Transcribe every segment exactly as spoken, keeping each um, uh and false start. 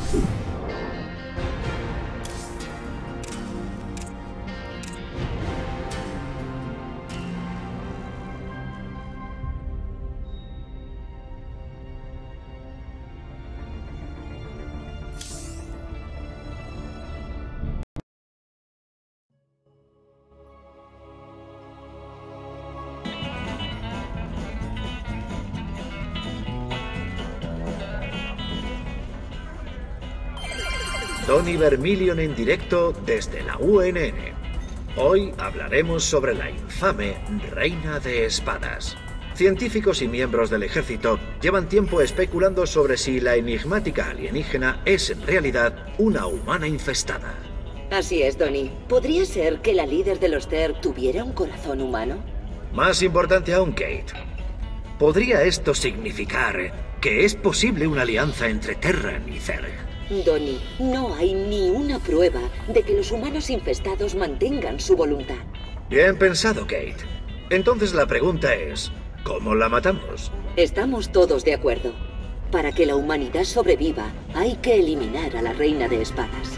Tony Vermilion en directo desde la U N N. Hoy hablaremos sobre la infame Reina de Espadas. Científicos y miembros del ejército llevan tiempo especulando sobre si la enigmática alienígena es en realidad una humana infestada. Así es, Donnie. ¿Podría ser que la líder de los Zerg tuviera un corazón humano? Más importante aún, Kate. ¿Podría esto significar que es posible una alianza entre Terran y Zerg? Donnie, no hay ni una prueba de que los humanos infestados mantengan su voluntad. Bien pensado, Kate. Entonces la pregunta es, ¿cómo la matamos? Estamos todos de acuerdo. Para que la humanidad sobreviva, hay que eliminar a la Reina de Espadas.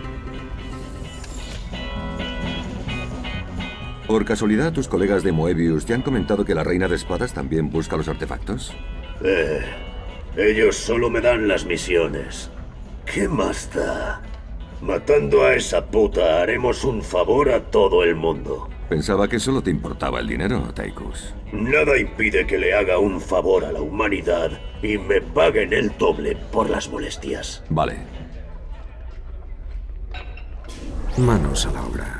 ¿Por casualidad tus colegas de Moebius te han comentado que la Reina de Espadas también busca los artefactos? Eh, ellos solo me dan las misiones. ¿Qué más da? Matando a esa puta haremos un favor a todo el mundo. Pensaba que solo te importaba el dinero, Tychus. Nada impide que le haga un favor a la humanidad y me paguen el doble por las molestias. Vale. Manos a la obra.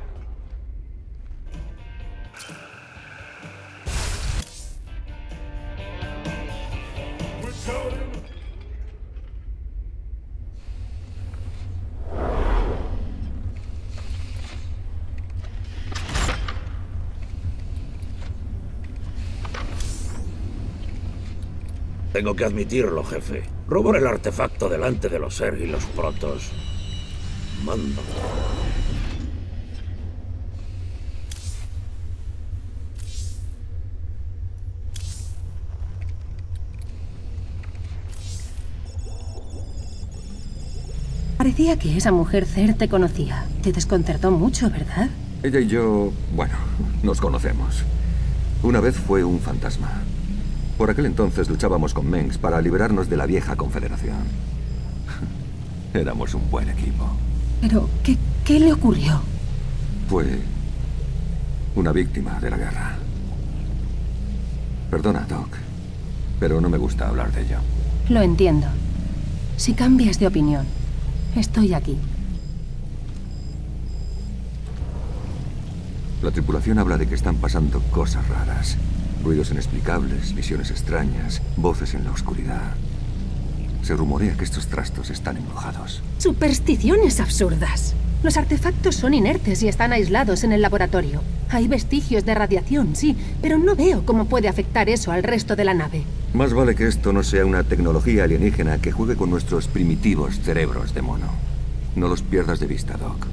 Tengo que admitirlo, jefe. Robar el artefacto delante de los Zerg y los Protoss. Mando. Parecía que esa mujer Zerg te conocía. Te desconcertó mucho, ¿verdad? Ella y yo, bueno, nos conocemos. Una vez fue un fantasma. Por aquel entonces luchábamos con Mengs para liberarnos de la vieja confederación. Éramos un buen equipo. Pero, ¿qué, qué le ocurrió? Fue una víctima de la guerra. Perdona, Doc, pero no me gusta hablar de ello. Lo entiendo. Si cambias de opinión, estoy aquí. La tripulación habla de que están pasando cosas raras. Ruidos inexplicables, visiones extrañas, voces en la oscuridad. Se rumorea que estos trastos están embrujados. Supersticiones absurdas. Los artefactos son inertes y están aislados en el laboratorio. Hay vestigios de radiación, sí, pero no veo cómo puede afectar eso al resto de la nave. Más vale que esto no sea una tecnología alienígena que juegue con nuestros primitivos cerebros de mono. No los pierdas de vista, Doc.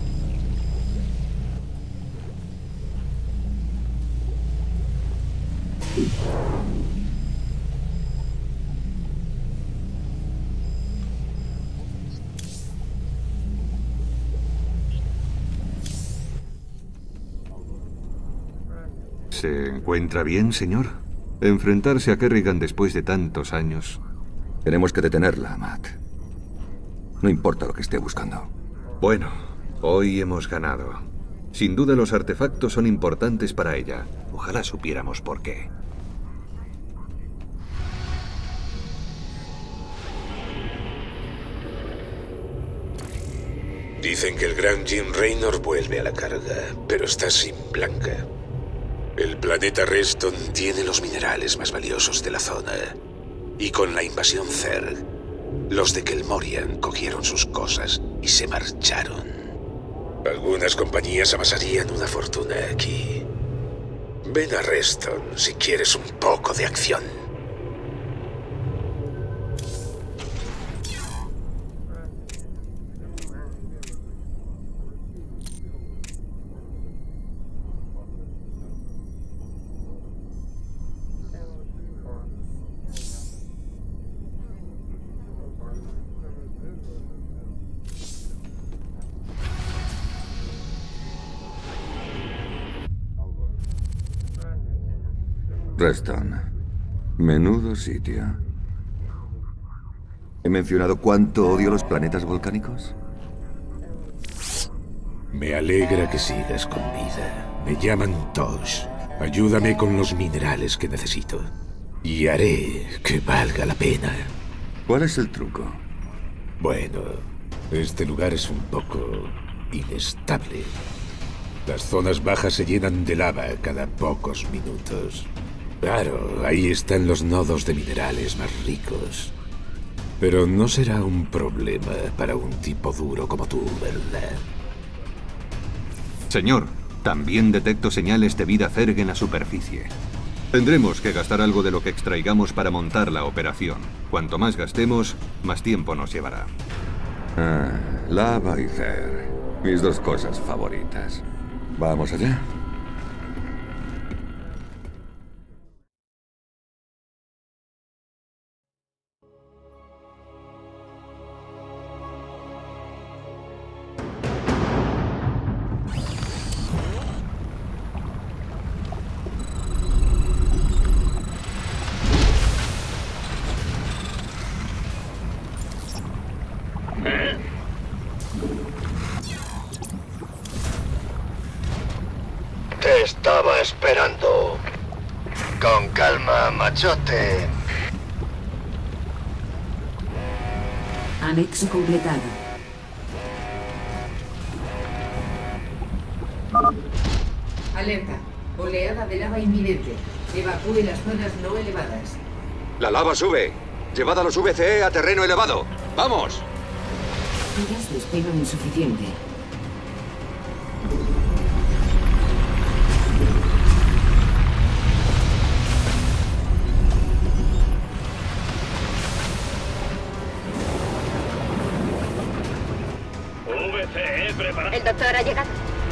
¿Se encuentra bien, señor? Enfrentarse a Kerrigan después de tantos años. Tenemos que detenerla, Matt. No importa lo que esté buscando. Bueno, hoy hemos ganado. Sin duda los artefactos son importantes para ella. Ojalá supiéramos por qué. Dicen que el gran Jim Raynor vuelve a la carga, pero está sin Blanca. El planeta Reston tiene los minerales más valiosos de la zona. Y con la invasión Zerg, los de Kelmorian cogieron sus cosas y se marcharon. Algunas compañías amasarían una fortuna aquí. Ven a Reston si quieres un poco de acción. Reston. Menudo sitio. ¿He mencionado cuánto odio los planetas volcánicos? Me alegra que sigas con vida. Me llaman Tosh. Ayúdame con los minerales que necesito. Y haré que valga la pena. ¿Cuál es el truco? Bueno, este lugar es un poco inestable. Las zonas bajas se llenan de lava cada pocos minutos. Claro, ahí están los nodos de minerales más ricos. Pero no será un problema para un tipo duro como tú, ¿verdad? Señor, también detecto señales de vida Zerg en la superficie. Tendremos que gastar algo de lo que extraigamos para montar la operación. Cuanto más gastemos, más tiempo nos llevará. Ah, lava y Zerg. Mis dos cosas favoritas. ¿Vamos allá? Te estaba esperando. Con calma, machote. Anexo completado. Alerta. Oleada de lava inminente. Evacúe las zonas no elevadas. La lava sube. Llevad a los V C E a terreno elevado. ¡Vamos! Tiras despegan insuficiente. V C E preparado. El doctor ha llegado.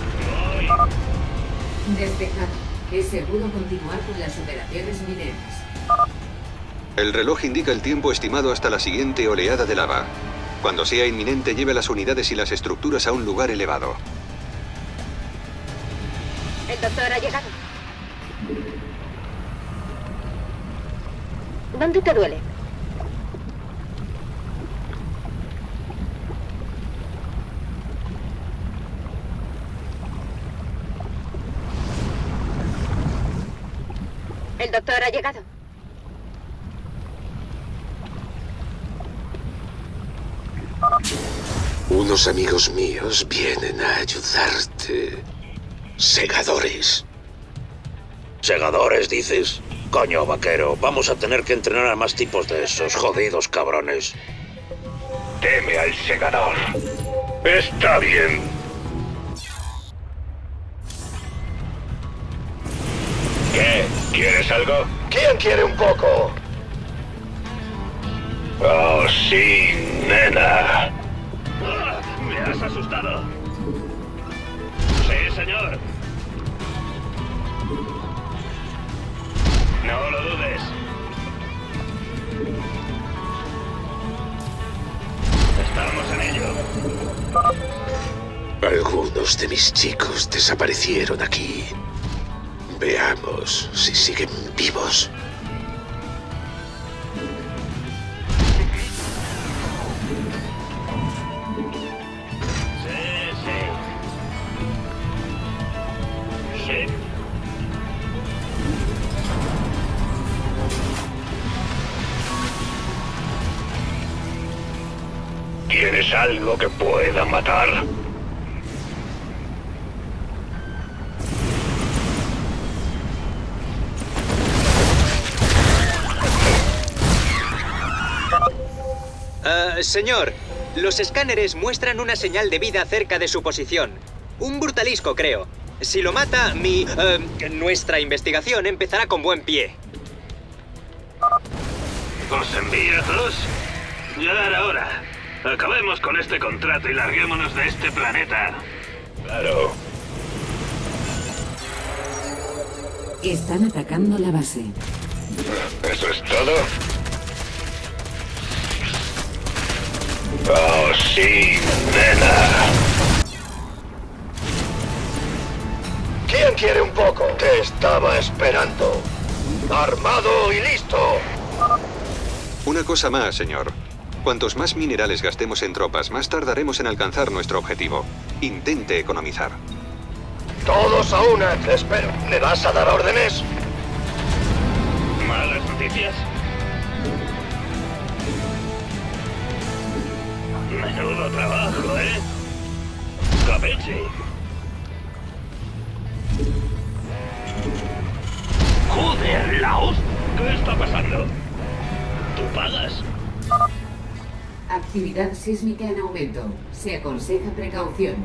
Despejado. Es seguro continuar con las operaciones mineras. El reloj indica el tiempo estimado hasta la siguiente oleada de lava. Cuando sea inminente, lleve las unidades y las estructuras a un lugar elevado. El doctor ha llegado. ¿Dónde te duele? El doctor ha llegado. Unos amigos míos vienen a ayudarte. Segadores. ¿Segadores, dices? Coño, vaquero, vamos a tener que entrenar a más tipos de esos jodidos cabrones. Teme al segador. Está bien. ¿Qué? ¿Quieres algo? ¿Quién quiere un poco? Oh, sí, nena. Ah, me has asustado. Sí, señor. No lo dudes. Estamos en ello. Algunos de mis chicos desaparecieron aquí. Veamos si siguen vivos. Sí, sí. Sí. ¿Tienes algo que pueda matar? Uh, señor, los escáneres muestran una señal de vida cerca de su posición. Un brutalisco, creo. Si lo mata, mi... Uh, nuestra investigación empezará con buen pie. ¿Os envías dos? Ya era hora. Acabemos con este contrato y larguémonos de este planeta. Claro. Están atacando la base. ¿Eso es todo? Oh, sí, nena. ¿Quién quiere un poco? Te estaba esperando. Armado y listo. Una cosa más, señor. Cuantos más minerales gastemos en tropas, más tardaremos en alcanzar nuestro objetivo. Intente economizar. Todos a una. Espero. ¿Me vas a dar órdenes? Malas noticias. Menudo trabajo, ¿eh? Capeche. Joder, Laos. ¿Qué está pasando? ¿Tú pagas? Actividad sísmica en aumento. Se aconseja precaución.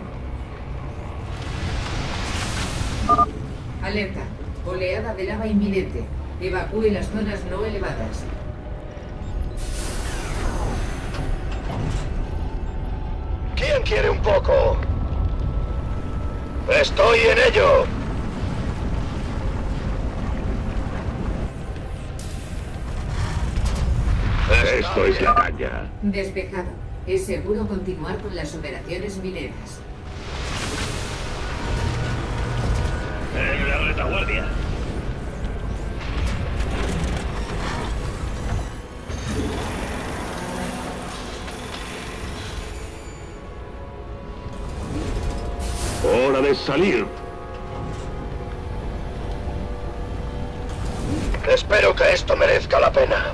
Alerta. Oleada de lava inminente. Evacúe las zonas no elevadas. ¿Quién quiere un poco? ¡Estoy en ello! Esto es la caña. Despejado. Es seguro continuar con las operaciones mineras. En la retaguardia. Hora de salir. Espero que esto merezca la pena.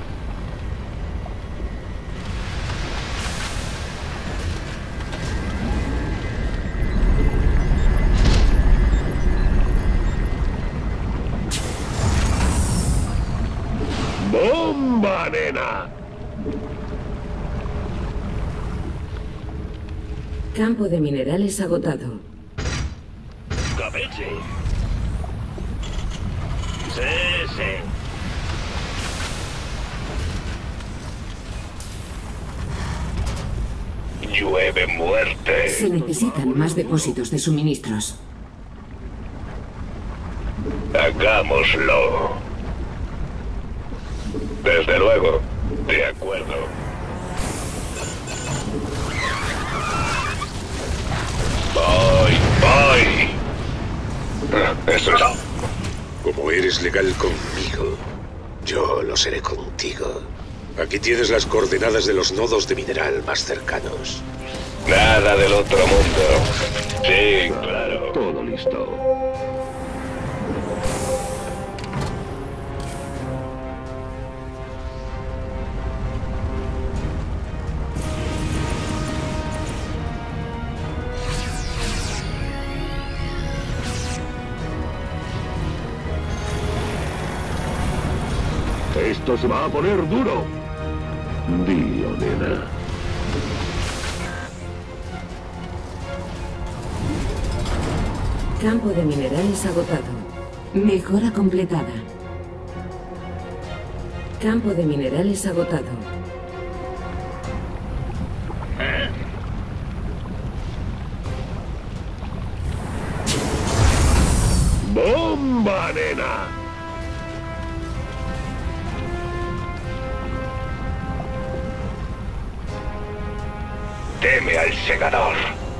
¡Bomba, nena! Campo de minerales agotado. Capeche. Sí, sí. Llueve muerte. Se necesitan más depósitos de suministros. Hagámoslo. Desde luego. De acuerdo. Voy, voy. Eso es. Como eres legal conmigo, yo lo seré contigo. Aquí tienes las coordenadas de los nodos de mineral más cercanos. Nada del otro mundo. Sí, claro. Todo listo. Esto se va a poner duro. Dilo, nena. Campo de minerales agotado. Mejora completada. Campo de minerales agotado. ¿Eh? ¡Bomba, nena! Teme al segador.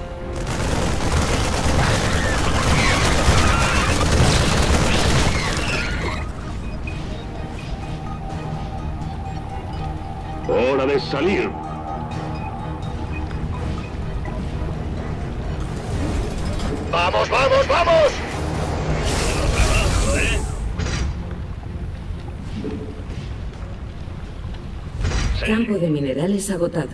Hora de salir. ¡Vamos, vamos, vamos! Trabajo, ¿eh? Campo de minerales agotado.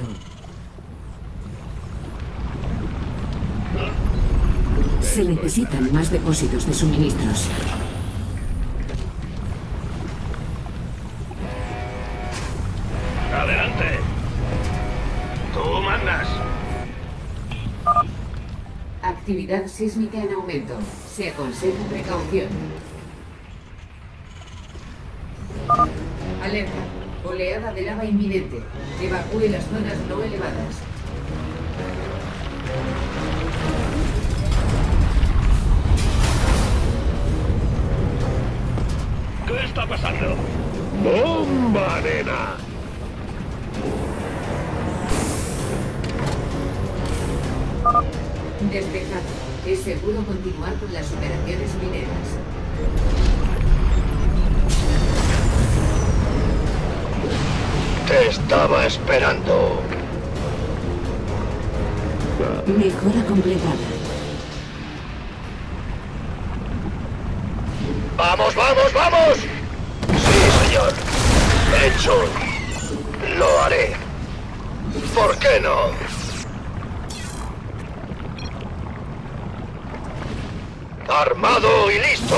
Se necesitan más depósitos de suministros. Adelante. Tú mandas. Actividad sísmica en aumento. Se aconseja precaución. Alerta. Oleada de lava inminente. Evacúe las zonas no elevadas. ¿Qué está pasando? ¡Bomba, nena! Despejado. Es seguro continuar con las operaciones mineras. Te estaba esperando. Mejora completada. ¡Vamos, vamos, vamos! Sí, señor. Hecho. Lo haré. ¿Por qué no? Armado y listo.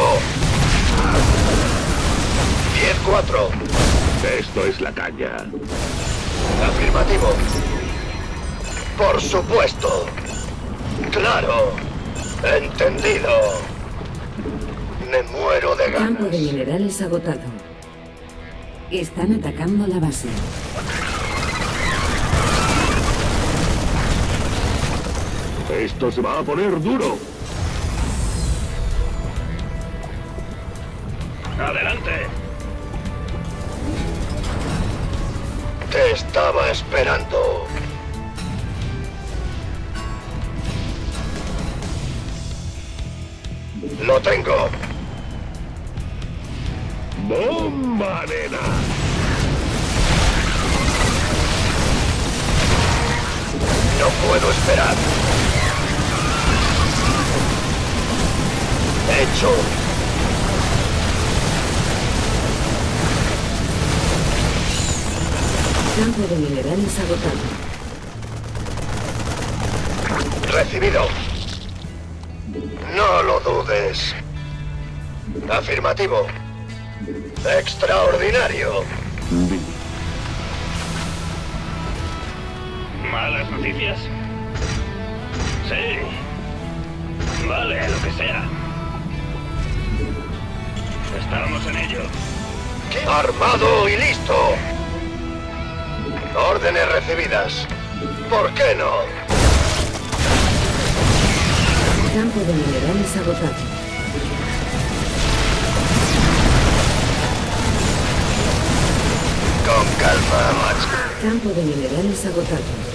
diez cuatro. Esto es la caña. Afirmativo. Por supuesto. Claro. Entendido. Me muero de ganas. Campo de minerales agotado. Están atacando la base. Esto se va a poner duro. ¡Adelante! Te estaba esperando. Lo tengo. ¡Bomba, nena! No puedo esperar. Hecho. Campo de minerales agotado. Recibido. No lo dudes. Afirmativo. Extraordinario. ¿Malas noticias? Sí. Vale, lo que sea. Estamos en ello. Armado y listo. Órdenes recibidas. ¿Por qué no? Campo de minerales agotado. Con calma, Max. Campo de minerales agotado.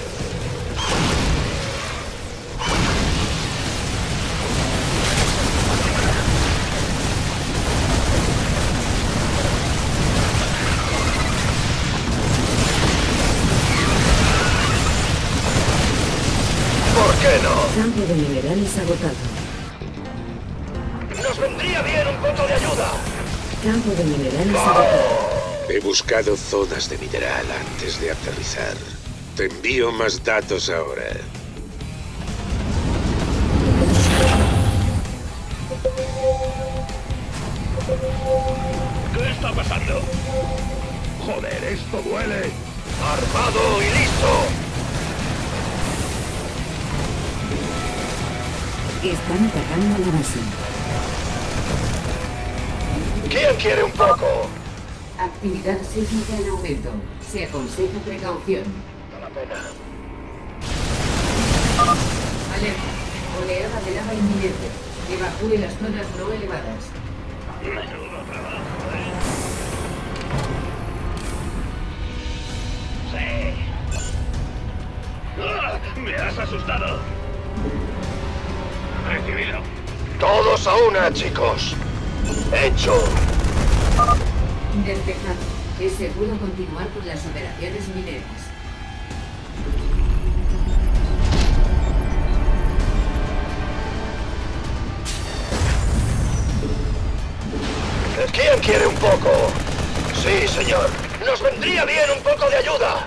¿Por qué no? Campo de minerales agotado. Nos vendría bien un poco de ayuda. Campo de minerales agotado. He buscado zonas de mineral antes de aterrizar. Te envío más datos ahora. ¿Qué está pasando? Joder, esto duele. Armado y listo. Están atacando la base. ¿Quién quiere un poco? Actividad sísmica en aumento. Se aconseja precaución. No la pena. Alerta. Oleada de lava inminente. Evacúe las zonas no elevadas. Menudo trabajo, ¿eh? Sí. ¡Ah! ¡Me has asustado! Recibido. Todos a una, chicos. Hecho. Despejado. Es seguro continuar con las operaciones mineras. ¿Quién quiere un poco? Sí, señor. Nos vendría bien un poco de ayuda.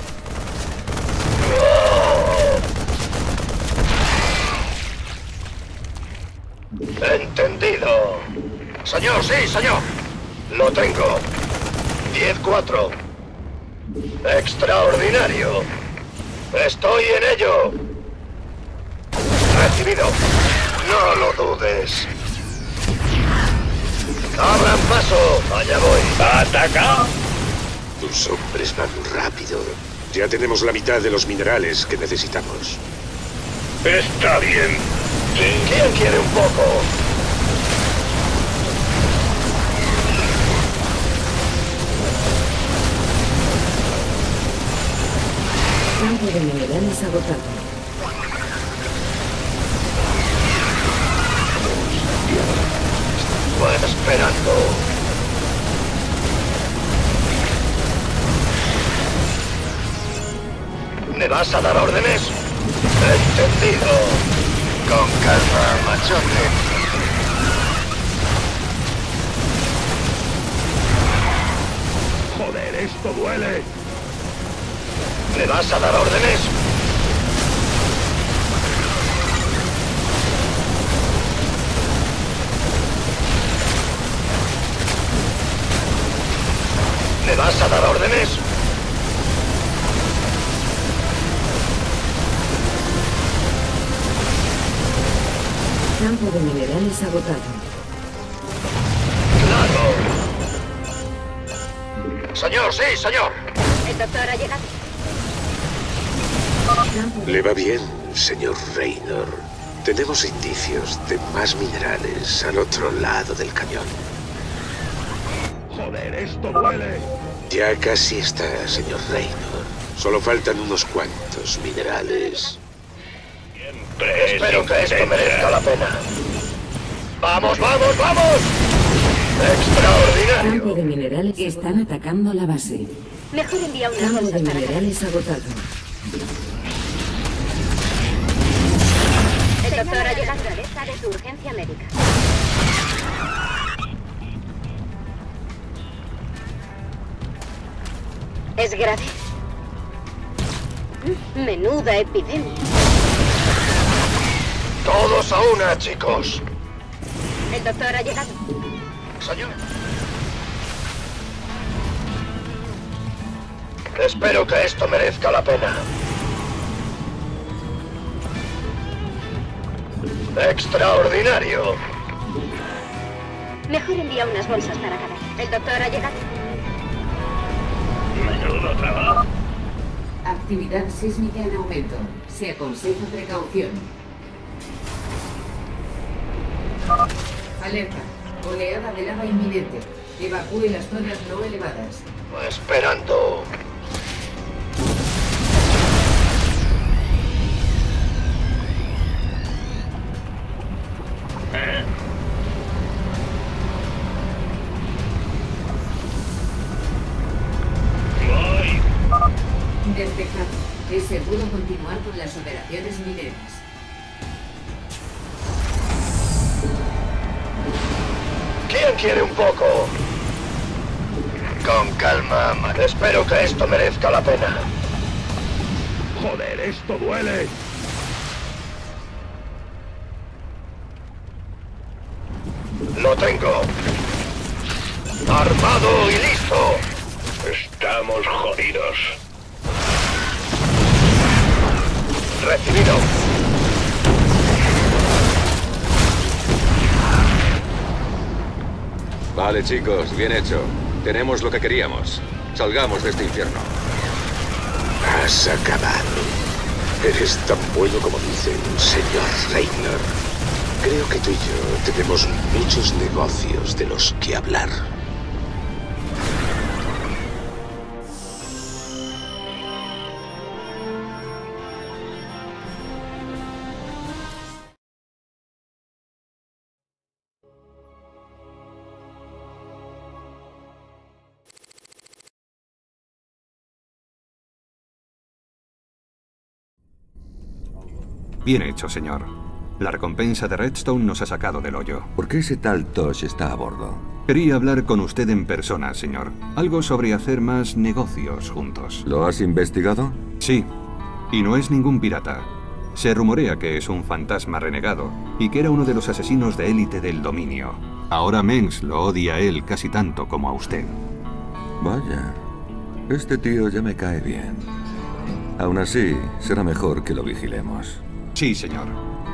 Entendido. Señor, sí, señor. Lo tengo. diez cuatro. Extraordinario. Estoy en ello. Recibido. No lo dudes. ¡Abran paso! ¡Allá voy! ¡Ataca! Tus hombres van rápido. Ya tenemos la mitad de los minerales que necesitamos. Está bien. ¿Quién quiere un poco? Campo de minerales agotado. Estaba esperando. ¿Me vas a dar órdenes? Entendido. Con calma, machote. Joder, esto duele. ¿Me vas a dar órdenes? ¿Me vas a dar órdenes? Campo de minerales agotado. ¡Claro! Señor, sí, señor. El doctor ha llegado. Le va bien, señor Raynor. Tenemos indicios de más minerales al otro lado del cañón. Joder, esto duele. Ya casi está, señor Raynor. Solo faltan unos cuantos minerales. Espero que esto merezca la pena. ¡Vamos, vamos, vamos! ¡Extraordinario! Campo de minerales que están atacando la base. Mejor envía unas Campo de bolsas para minerales agotado. El doctor ha llegado. Alerta de su urgencia médica. ¿Es grave? Menuda epidemia. Todos a una, chicos. El doctor ha llegado. Señor. Espero que esto merezca la pena. ¡Extraordinario! Mejor envía unas bolsas para cada. El doctor ha llegado. Menudo trabajo. Actividad sísmica en aumento. Se aconseja precaución. Alerta. Oleada de lava inminente. Evacúe las zonas no elevadas. Esperando. ¿Eh? Voy. Despejado. Es seguro continuar con las operaciones mineras. ¿Quién quiere un poco? Con calma, ma- espero que esto merezca la pena. Joder, esto duele. Lo tengo. Armado y listo. Estamos jodidos. Recibido. Vale, chicos, bien hecho. Tenemos lo que queríamos. Salgamos de este infierno. Has acabado. Eres tan bueno como dicen, señor Raynor. Creo que tú y yo tenemos muchos negocios de los que hablar. Bien hecho, señor. La recompensa de Redstone nos ha sacado del hoyo. ¿Por qué ese tal Tosh está a bordo? Quería hablar con usted en persona, señor. Algo sobre hacer más negocios juntos. ¿Lo has investigado? Sí. Y no es ningún pirata. Se rumorea que es un fantasma renegado y que era uno de los asesinos de élite del dominio. Ahora Mengsk lo odia a él casi tanto como a usted. Vaya. Este tío ya me cae bien. Aún así, será mejor que lo vigilemos. Sí, señor.